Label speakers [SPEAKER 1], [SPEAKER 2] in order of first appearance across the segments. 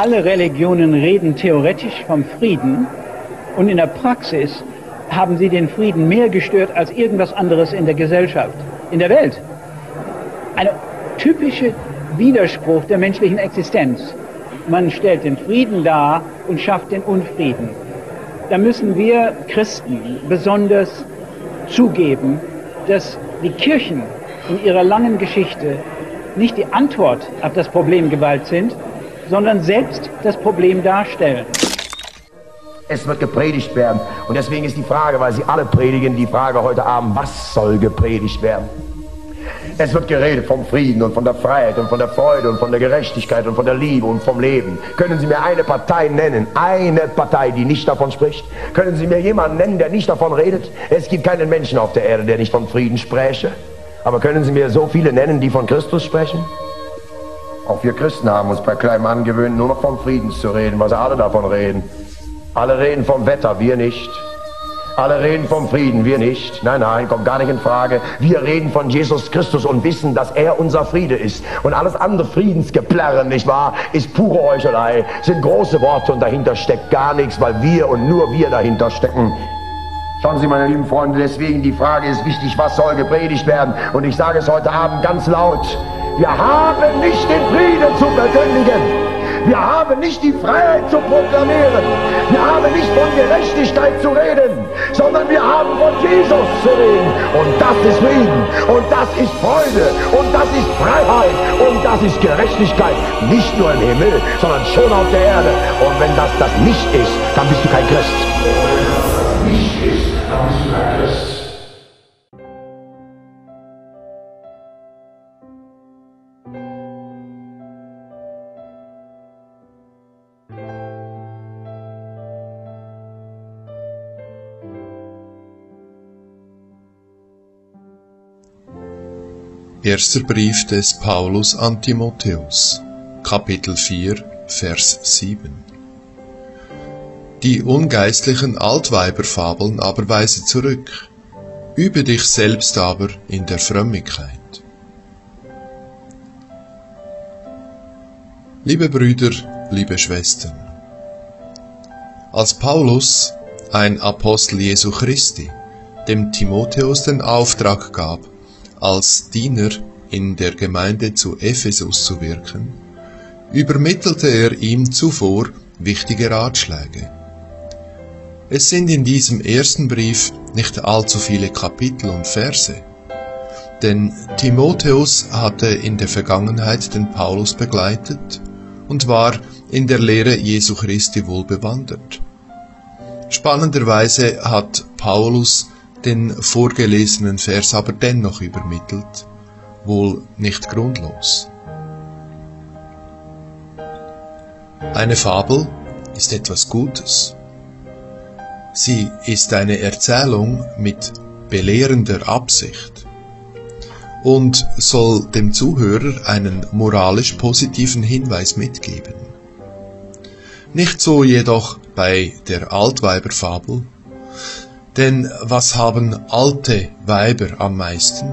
[SPEAKER 1] Alle Religionen reden theoretisch vom Frieden und in der Praxis haben sie den Frieden mehr gestört als irgendwas anderes in der Gesellschaft, in der Welt. Ein typischer Widerspruch der menschlichen Existenz. Man stellt den Frieden dar und schafft den Unfrieden. Da müssen wir Christen besonders zugeben, dass die Kirchen in ihrer langen Geschichte nicht die Antwort auf das Problem Gewalt sind, sondern selbst das Problem darstellen.
[SPEAKER 2] Es wird gepredigt werden. Und deswegen ist die Frage, weil Sie alle predigen, die Frage heute Abend, was soll gepredigt werden? Es wird geredet vom Frieden und von der Freiheit und von der Freude und von der Gerechtigkeit und von der Liebe und vom Leben. Können Sie mir eine Partei nennen, eine Partei, die nicht davon spricht? Können Sie mir jemanden nennen, der nicht davon redet? Es gibt keinen Menschen auf der Erde, der nicht von Frieden spräche. Aber können Sie mir so viele nennen, die von Christus sprechen? Auch wir Christen haben uns bei kleinem angewöhnt, nur noch vom Frieden zu reden, weil sie alle davon reden. Alle reden vom Wetter, wir nicht. Alle reden vom Frieden, wir nicht. Nein, nein, kommt gar nicht in Frage. Wir reden von Jesus Christus und wissen, dass er unser Friede ist. Und alles andere Friedensgeplärren, nicht wahr, ist pure Heuchelei. Sind große Worte und dahinter steckt gar nichts, weil wir und nur wir dahinter stecken. Schauen Sie, meine lieben Freunde, deswegen die Frage ist wichtig, was soll gepredigt werden? Und ich sage es heute Abend ganz laut. Wir haben nicht den Frieden zu verkündigen. Wir haben nicht die Freiheit zu proklamieren. Wir haben nicht von Gerechtigkeit zu reden, sondern wir haben von Jesus zu reden. Und das ist Frieden. Und das ist Freude. Und das ist Freiheit. Und das ist Gerechtigkeit. Nicht nur im Himmel, sondern schon auf der Erde. Und wenn das nicht ist, dann bist du kein Christ. Und wenn das nicht ist, dann bist du kein Christ.
[SPEAKER 3] Erster Brief des Paulus an Timotheus, Kapitel 4, Vers 7. Die ungeistlichen Altweiberfabeln aber weise zurück, übe dich selbst aber in der Frömmigkeit. Liebe Brüder, liebe Schwestern, als Paulus, ein Apostel Jesu Christi, dem Timotheus den Auftrag gab, als Diener in der Gemeinde zu Ephesus zu wirken, übermittelte er ihm zuvor wichtige Ratschläge. Es sind in diesem ersten Brief nicht allzu viele Kapitel und Verse, denn Timotheus hatte in der Vergangenheit den Paulus begleitet und war in der Lehre Jesu Christi wohlbewandert. Spannenderweise hat Paulus den vorgelesenen Vers aber dennoch übermittelt, wohl nicht grundlos. Eine Fabel ist etwas Gutes. Sie ist eine Erzählung mit belehrender Absicht und soll dem Zuhörer einen moralisch positiven Hinweis mitgeben. Nicht so jedoch bei der Altweiberfabel, denn was haben alte Weiber am meisten?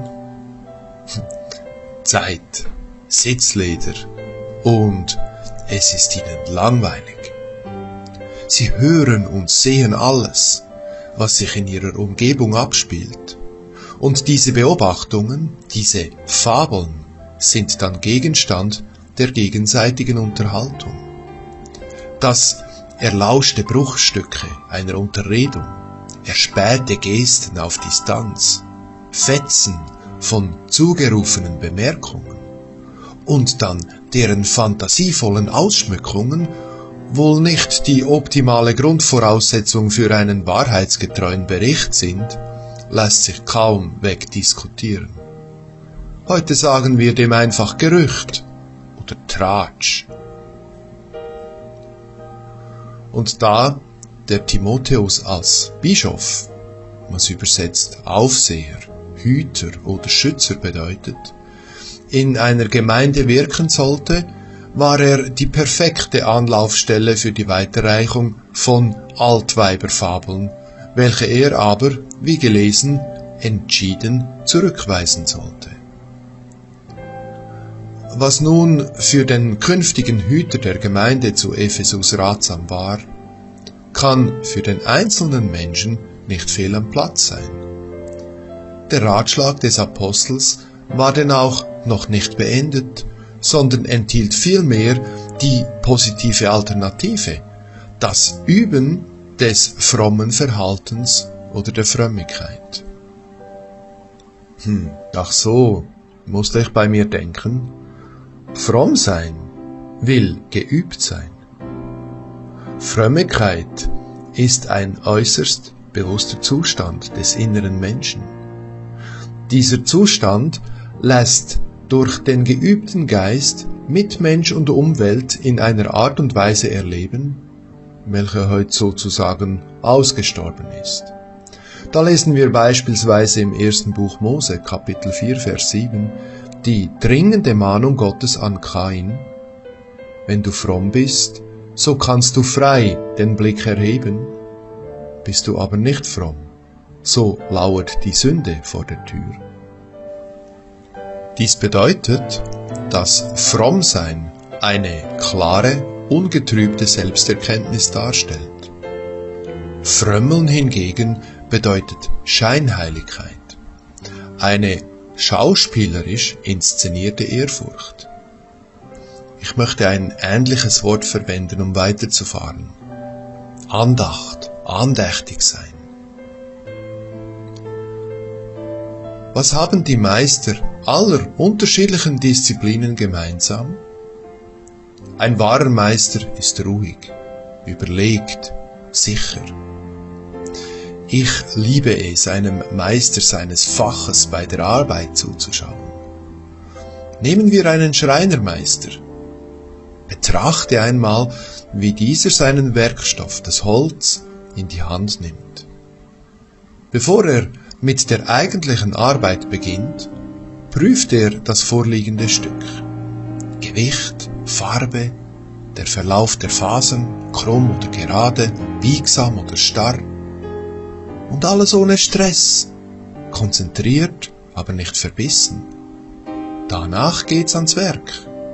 [SPEAKER 3] Zeit, Sitzleder und es ist ihnen langweilig. Sie hören und sehen alles, was sich in ihrer Umgebung abspielt. Und diese Beobachtungen, diese Fabeln, sind dann Gegenstand der gegenseitigen Unterhaltung. Das erlauschte Bruchstücke einer Unterredung, erspähte Gesten auf Distanz, Fetzen von zugerufenen Bemerkungen und dann deren fantasievollen Ausschmückungen wohl nicht die optimale Grundvoraussetzung für einen wahrheitsgetreuen Bericht sind, lässt sich kaum wegdiskutieren. Heute sagen wir dem einfach Gerücht oder Tratsch. Und da der Timotheus als Bischof, was übersetzt Aufseher, Hüter oder Schützer bedeutet, in einer Gemeinde wirken sollte, war er die perfekte Anlaufstelle für die Weiterreichung von Altweiberfabeln, welche er aber, wie gelesen, entschieden zurückweisen sollte. Was nun für den künftigen Hüter der Gemeinde zu Ephesus ratsam war, kann für den einzelnen Menschen nicht fehl am Platz sein. Der Ratschlag des Apostels war denn auch noch nicht beendet, sondern enthielt vielmehr die positive Alternative, das Üben des frommen Verhaltens oder der Frömmigkeit. Ach so, musste ich bei mir denken. Fromm sein will geübt sein. Frömmigkeit ist ein äußerst bewusster Zustand des inneren Menschen. Dieser Zustand lässt durch den geübten Geist Mitmensch und Umwelt in einer Art und Weise erleben, welche heute sozusagen ausgestorben ist. Da lesen wir beispielsweise im 1. Buch Mose, Kapitel 4, Vers 7, die dringende Mahnung Gottes an Kain: Wenn du fromm bist, so kannst du frei den Blick erheben. Bist du aber nicht fromm, so lauert die Sünde vor der Tür. Dies bedeutet, dass Frommsein eine klare, ungetrübte Selbsterkenntnis darstellt. Frömmeln hingegen bedeutet Scheinheiligkeit, eine schauspielerisch inszenierte Ehrfurcht. Ich möchte ein ähnliches Wort verwenden, um weiterzufahren. Andacht, andächtig sein. Was haben die Meister aller unterschiedlichen Disziplinen gemeinsam? Ein wahrer Meister ist ruhig, überlegt, sicher. Ich liebe es, einem Meister seines Faches bei der Arbeit zuzuschauen. Nehmen wir einen Schreinermeister. Betrachte einmal, wie dieser seinen Werkstoff, das Holz, in die Hand nimmt. Bevor er mit der eigentlichen Arbeit beginnt, prüft er das vorliegende Stück. Gewicht, Farbe, der Verlauf der Fasern, krumm oder gerade, biegsam oder starr. Und alles ohne Stress, konzentriert, aber nicht verbissen. Danach geht's ans Werk.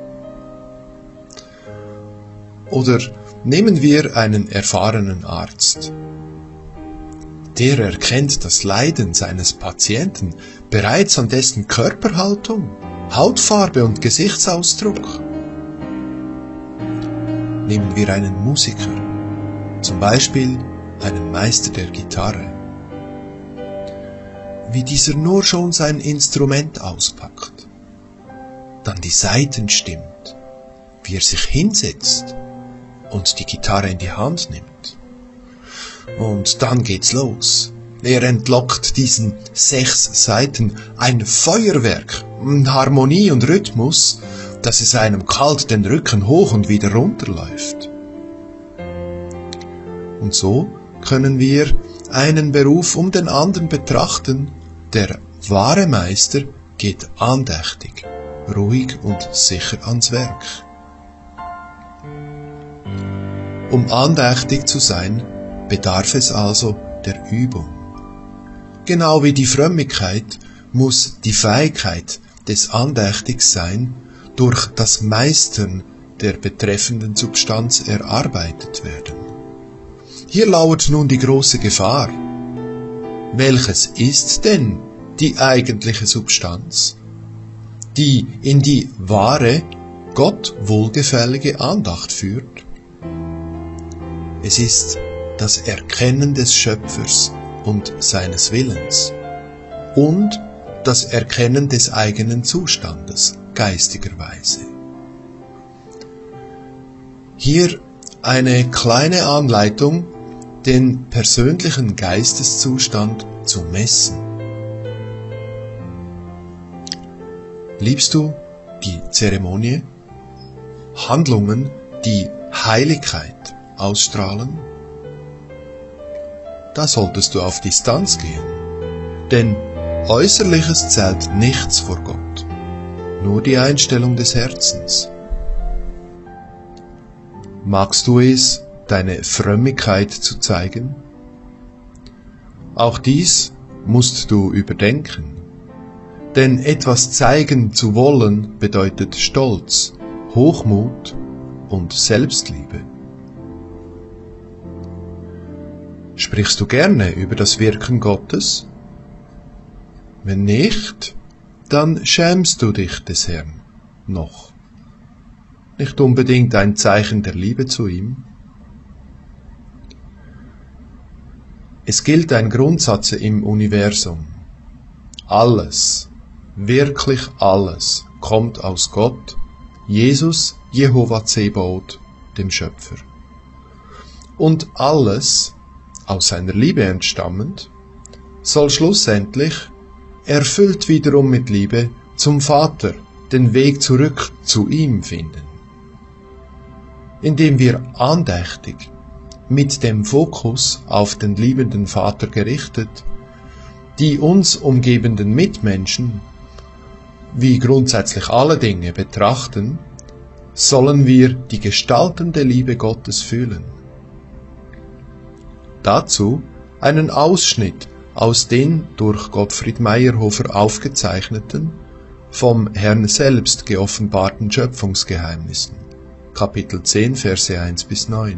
[SPEAKER 3] Oder nehmen wir einen erfahrenen Arzt. Der erkennt das Leiden seines Patienten bereits an dessen Körperhaltung, Hautfarbe und Gesichtsausdruck. Nehmen wir einen Musiker, zum Beispiel einen Meister der Gitarre. Wie dieser nur schon sein Instrument auspackt, dann die Saiten stimmt, wie er sich hinsetzt und die Gitarre in die Hand nimmt. Und dann geht's los. Er entlockt diesen 6 Saiten ein Feuerwerk, Harmonie und Rhythmus, dass es einem kalt den Rücken hoch und wieder runterläuft. Und so können wir einen Beruf um den anderen betrachten. Der wahre Meister geht andächtig, ruhig und sicher ans Werk. Um andächtig zu sein, bedarf es also der Übung. Genau wie die Frömmigkeit muss die Fähigkeit des Andächtigseins durch das Meistern der betreffenden Substanz erarbeitet werden. Hier lauert nun die große Gefahr. Welches ist denn die eigentliche Substanz, die in die wahre, Gott wohlgefällige Andacht führt? Es ist das Erkennen des Schöpfers und seines Willens und das Erkennen des eigenen Zustandes geistigerweise. Hier eine kleine Anleitung, den persönlichen Geisteszustand zu messen. Liebst du die Zeremonie? Handlungen, die Heiligkeit ausstrahlen? Da solltest du auf Distanz gehen, denn Äußerliches zählt nichts vor Gott, nur die Einstellung des Herzens. Magst du es, deine Frömmigkeit zu zeigen? Auch dies musst du überdenken, Denn etwas zeigen zu wollen bedeutet Stolz, Hochmut und Selbstliebe. Sprichst du gerne über das Wirken Gottes? Wenn nicht, dann schämst du dich des Herrn noch. Nicht unbedingt ein Zeichen der Liebe zu ihm. Es gilt ein Grundsatz im Universum. Alles, wirklich alles, kommt aus Gott, Jesus, Jehova Zebaoth, dem Schöpfer. Und alles, aus seiner Liebe entstammend, soll schlussendlich, erfüllt wiederum mit Liebe, zum Vater den Weg zurück zu ihm finden. Indem wir andächtig, mit dem Fokus auf den liebenden Vater gerichtet, die uns umgebenden Mitmenschen, wie grundsätzlich alle Dinge betrachten, sollen wir die gestaltende Liebe Gottes fühlen. Dazu einen Ausschnitt aus den durch Gottfried Meyerhofer aufgezeichneten, vom Herrn selbst geoffenbarten Schöpfungsgeheimnissen, Kapitel 10, Verse 1-9.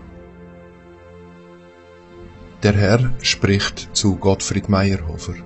[SPEAKER 3] Der Herr spricht zu Gottfried Meyerhofer.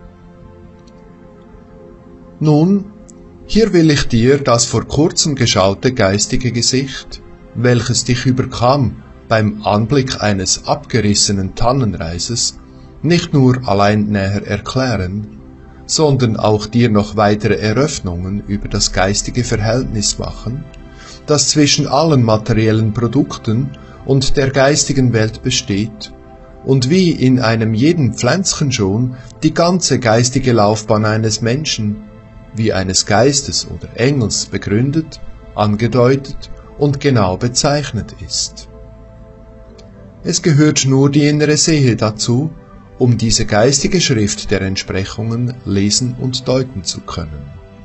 [SPEAKER 3] Nun, hier will ich dir das vor kurzem geschaute geistige Gesicht, welches dich überkam beim Anblick eines abgerissenen Tannenreises, nicht nur allein näher erklären, sondern auch dir noch weitere Eröffnungen über das geistige Verhältnis machen, das zwischen allen materiellen Produkten und der geistigen Welt besteht, und wie in einem jeden Pflänzchen schon die ganze geistige Laufbahn eines Menschen, wie eines Geistes oder Engels begründet, angedeutet und genau bezeichnet ist. Es gehört nur die innere Sehe dazu, um diese geistige Schrift der Entsprechungen lesen und deuten zu können.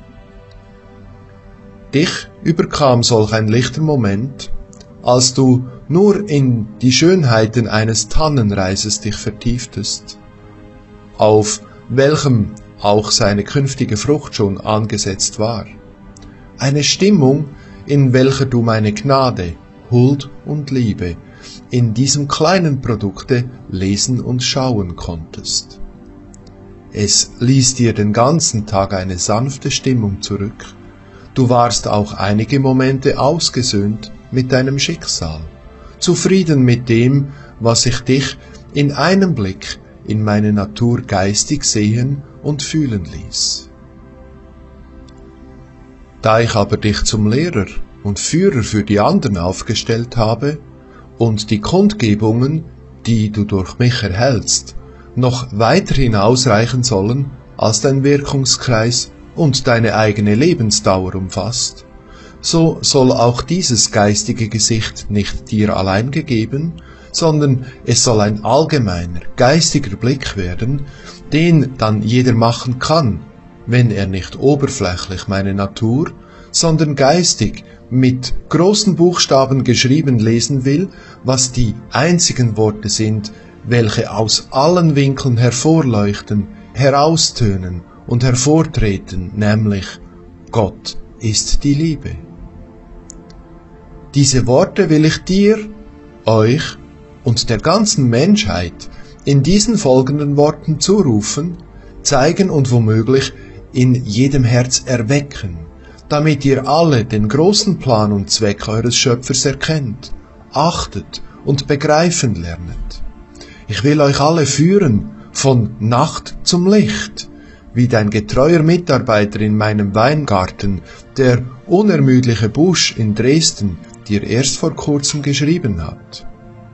[SPEAKER 3] Dich überkam solch ein lichter Moment, als du nur in die Schönheiten eines Tannenreises dich vertieftest, auf welchem auch seine künftige Frucht schon angesetzt war. Eine Stimmung, in welcher du meine Gnade, Huld und Liebe in diesem kleinen Produkte lesen und schauen konntest. Es ließ dir den ganzen Tag eine sanfte Stimmung zurück. Du warst auch einige Momente ausgesöhnt mit deinem Schicksal, zufrieden mit dem, was ich dich in einem Blick in meine Natur geistig sehen und fühlen ließ. Da ich aber dich zum Lehrer und Führer für die anderen aufgestellt habe und die Kundgebungen, die du durch mich erhältst, noch weiter hinausreichen sollen, als dein Wirkungskreis und deine eigene Lebensdauer umfasst, so soll auch dieses geistige Gesicht nicht dir allein gegeben, sondern es soll ein allgemeiner, geistiger Blick werden, den dann jeder machen kann, wenn er nicht oberflächlich meine Natur, sondern geistig mit großen Buchstaben geschrieben lesen will, was die einzigen Worte sind, welche aus allen Winkeln hervorleuchten, heraustönen und hervortreten, nämlich Gott ist die Liebe. Diese Worte will ich dir, euch und der ganzen Menschheit in diesen folgenden Worten zurufen, zeigen und womöglich in jedem Herz erwecken, damit ihr alle den großen Plan und Zweck eures Schöpfers erkennt, achtet und begreifen lernet. Ich will euch alle führen von Nacht zum Licht, wie dein getreuer Mitarbeiter in meinem Weingarten, der unermüdliche Busch in Dresden, dir erst vor kurzem geschrieben hat.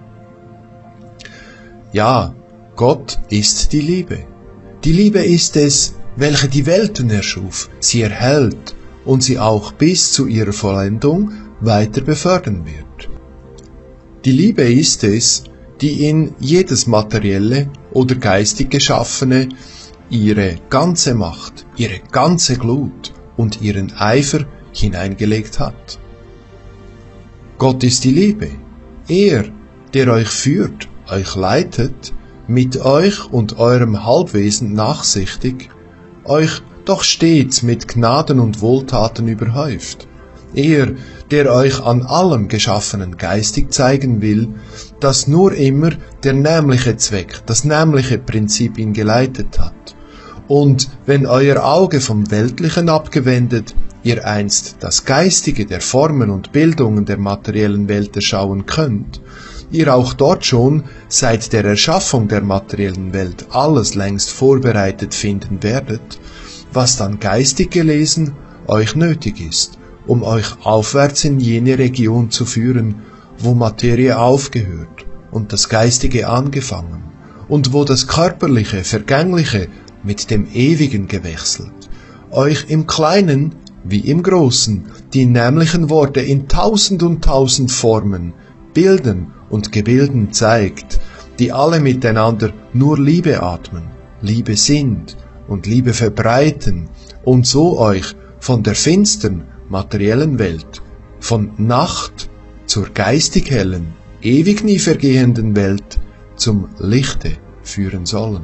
[SPEAKER 3] Ja, Gott ist die Liebe. Die Liebe ist es, welche die Welten erschuf, sie erhält und sie auch bis zu ihrer Vollendung weiter befördern wird. Die Liebe ist es, die in jedes materielle oder geistig Geschaffene ihre ganze Macht, ihre ganze Glut und ihren Eifer hineingelegt hat. Gott ist die Liebe, er, der euch führt, euch leitet, mit euch und eurem Halbwesen nachsichtig, euch doch stets mit Gnaden und Wohltaten überhäuft. Er, der euch an allem Geschaffenen geistig zeigen will, dass nur immer der nämliche Zweck, das nämliche Prinzip ihn geleitet hat. Und wenn euer Auge vom Weltlichen abgewendet, ihr einst das Geistige der Formen und Bildungen der materiellen Welt erschauen könnt, ihr auch dort schon seit der Erschaffung der materiellen Welt alles längst vorbereitet finden werdet, was dann geistig gelesen euch nötig ist, um euch aufwärts in jene Region zu führen, wo Materie aufgehört und das Geistige angefangen, und wo das Körperliche, Vergängliche mit dem Ewigen gewechselt, euch im Kleinen wie im Großen die nämlichen Worte in 1000 und 1000 Formen, Bilden und Gebilden zeigt, die alle miteinander nur Liebe atmen, Liebe sind und Liebe verbreiten und so euch von der finstern materiellen Welt, von Nacht zur geistig hellen, ewig nie vergehenden Welt zum Lichte führen sollen.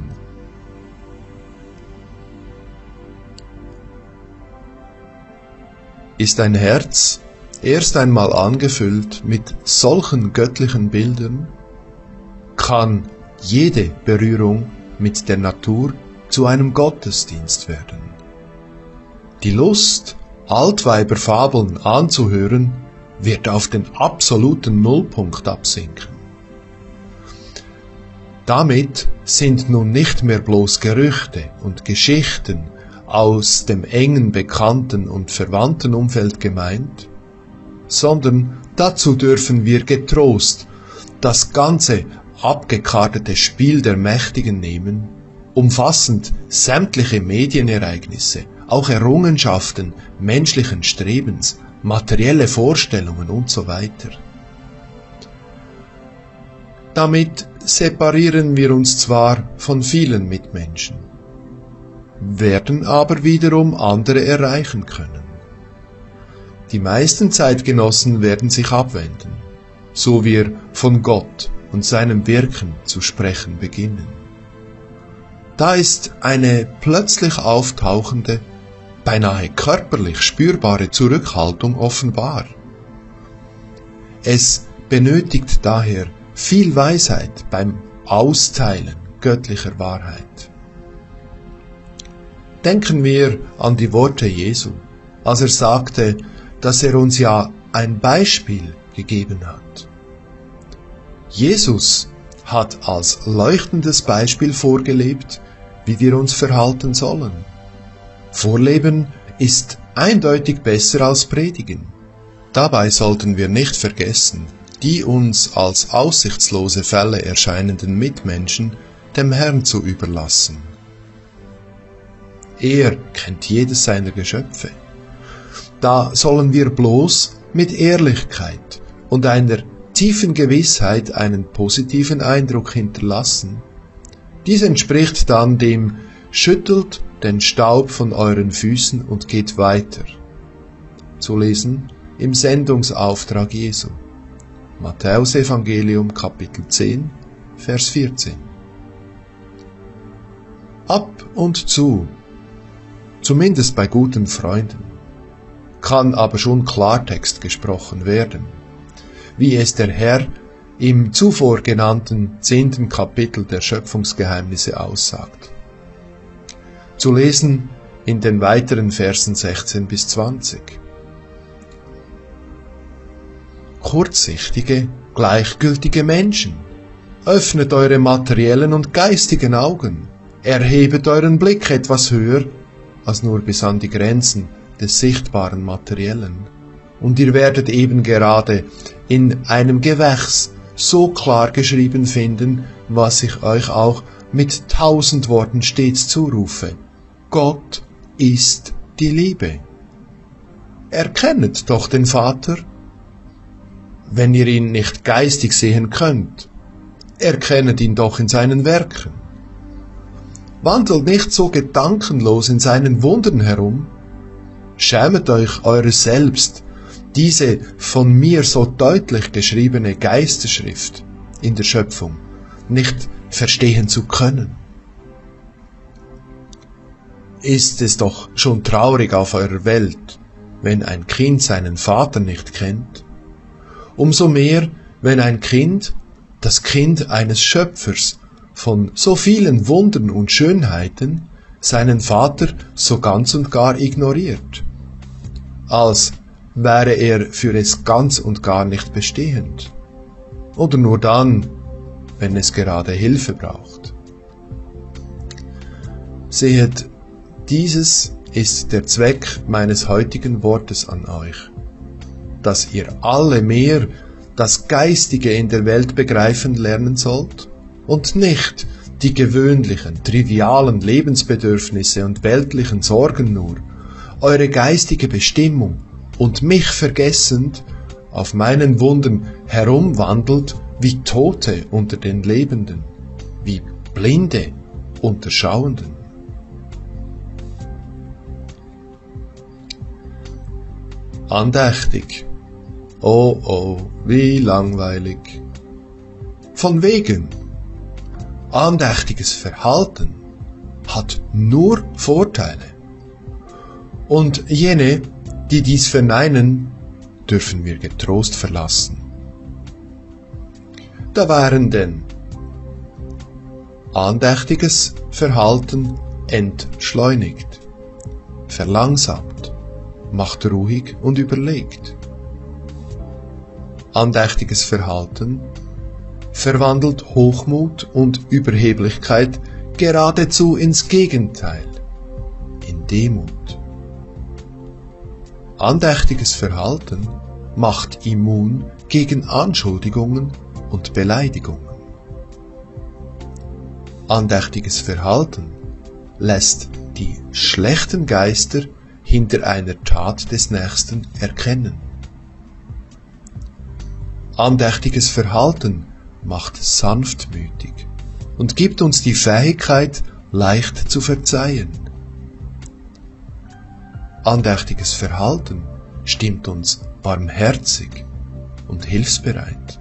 [SPEAKER 3] Ist ein Herz erst einmal angefüllt mit solchen göttlichen Bildern, kann jede Berührung mit der Natur zu einem Gottesdienst werden. Die Lust, Altweiberfabeln anzuhören, wird auf den absoluten Nullpunkt absinken. Damit sind nun nicht mehr bloß Gerüchte und Geschichten aus dem engen Bekannten- und Verwandtenumfeld gemeint, sondern dazu dürfen wir getrost das ganze abgekartete Spiel der Mächtigen nehmen, umfassend sämtliche Medienereignisse, auch Errungenschaften menschlichen Strebens, materielle Vorstellungen und so weiter. Damit separieren wir uns zwar von vielen Mitmenschen, werden aber wiederum andere erreichen können. Die meisten Zeitgenossen werden sich abwenden, so wir von Gott und seinem Wirken zu sprechen beginnen. Da ist eine plötzlich auftauchende, beinahe körperlich spürbare Zurückhaltung offenbar. Es benötigt daher viel Weisheit beim Austeilen göttlicher Wahrheit. Denken wir an die Worte Jesu, als er sagte, dass er uns ja ein Beispiel gegeben hat. Jesus hat als leuchtendes Beispiel vorgelebt, wie wir uns verhalten sollen. Vorleben ist eindeutig besser als Predigen. Dabei sollten wir nicht vergessen, die uns als aussichtslose Fälle erscheinenden Mitmenschen dem Herrn zu überlassen. Er kennt jedes seiner Geschöpfe. Da sollen wir bloß mit Ehrlichkeit und einer tiefen Gewissheit einen positiven Eindruck hinterlassen. Dies entspricht dann dem »Schüttelt den Staub von euren Füßen und geht weiter«, zu lesen im Sendungsauftrag Jesu. Matthäusevangelium Kapitel 10, Vers 14. Ab und zu, zumindest bei guten Freunden, kann aber schon Klartext gesprochen werden, wie es der Herr im zuvor genannten 10. Kapitel der Schöpfungsgeheimnisse aussagt. Zu lesen in den weiteren Versen 16 bis 20. Kurzsichtige, gleichgültige Menschen, öffnet eure materiellen und geistigen Augen, erhebet euren Blick etwas höher als nur bis an die Grenzen des sichtbaren Materiellen, und ihr werdet eben gerade in einem Gewächs so klar geschrieben finden, was ich euch auch mit 1000 Worten stets zurufe. Gott ist die Liebe. Erkennet doch den Vater, wenn ihr ihn nicht geistig sehen könnt. Erkennet ihn doch in seinen Werken. Wandelt nicht so gedankenlos in seinen Wundern herum. Schämet euch eures Selbst, diese von mir so deutlich geschriebene Geisterschrift in der Schöpfung nicht verstehen zu können. ist es doch schon traurig auf eurer Welt, wenn ein Kind seinen Vater nicht kennt. Umso mehr, wenn ein Kind, das Kind eines Schöpfers von so vielen Wundern und Schönheiten, seinen Vater so ganz und gar ignoriert, als wäre er für es ganz und gar nicht bestehend, oder nur dann, wenn es gerade Hilfe braucht. Sehet, dieses ist der Zweck meines heutigen Wortes an euch, dass ihr alle mehr das Geistige in der Welt begreifen lernen sollt und nicht die gewöhnlichen, trivialen Lebensbedürfnisse und weltlichen Sorgen nur, eure geistige Bestimmung und mich vergessend auf meinen Wundern herumwandelt wie Tote unter den Lebenden, wie Blinde unter Schauenden. Andächtig. Oh, oh, wie langweilig. Von wegen. Andächtiges Verhalten hat nur Vorteile. Und jene, die dies verneinen, dürfen wir getrost verlassen. Da wären denn andächtiges Verhalten entschleunigt, verlangsamt, macht ruhig und überlegt. Andächtiges Verhalten verwandelt Hochmut und Überheblichkeit geradezu ins Gegenteil, in Demut. Andächtiges Verhalten macht immun gegen Anschuldigungen und Beleidigungen. Andächtiges Verhalten lässt die schlechten Geister hinter einer Tat des Nächsten erkennen. Andächtiges Verhalten macht sanftmütig und gibt uns die Fähigkeit, leicht zu verzeihen. Andächtiges Verhalten stimmt uns barmherzig und hilfsbereit.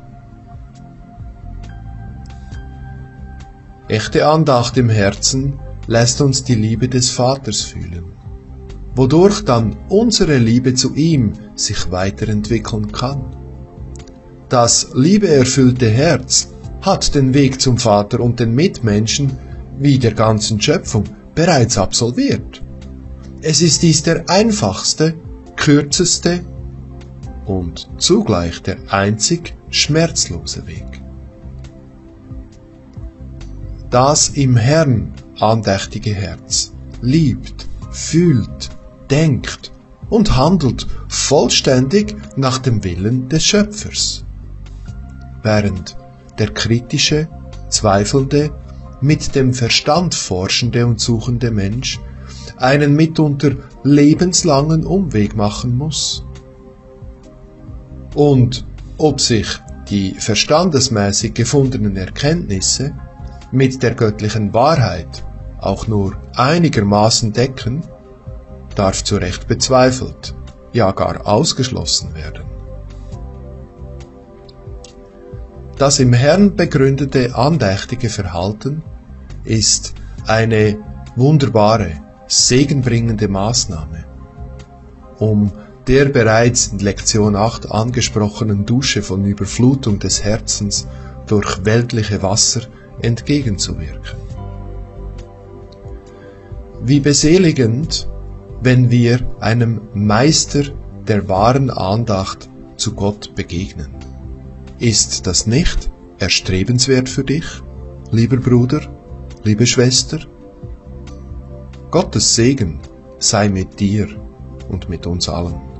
[SPEAKER 3] Echte Andacht im Herzen lässt uns die Liebe des Vaters fühlen, wodurch dann unsere Liebe zu ihm sich weiterentwickeln kann. Das liebeerfüllte Herz hat den Weg zum Vater und den Mitmenschen wie der ganzen Schöpfung bereits absolviert. Es ist dies der einfachste, kürzeste und zugleich der einzig schmerzlose Weg. Das im Herrn andächtige Herz liebt, fühlt, denkt und handelt vollständig nach dem Willen des Schöpfers, während der kritische, zweifelnde, mit dem Verstand forschende und suchende Mensch einen mitunter lebenslangen Umweg machen muss. Und ob sich die verstandesmäßig gefundenen Erkenntnisse mit der göttlichen Wahrheit auch nur einigermaßen decken, darf zu Recht bezweifelt, ja gar ausgeschlossen werden. Das im Herrn begründete andächtige Verhalten ist eine wunderbare, segenbringende Maßnahme, um der bereits in Lektion 8 angesprochenen Dusche von Überflutung des Herzens durch weltliche Wasser entgegenzuwirken. Wie beseligend, wenn wir einem Meister der wahren Andacht zu Gott begegnen. Ist das nicht erstrebenswert für dich, lieber Bruder, liebe Schwester? Gottes Segen sei mit dir und mit uns allen.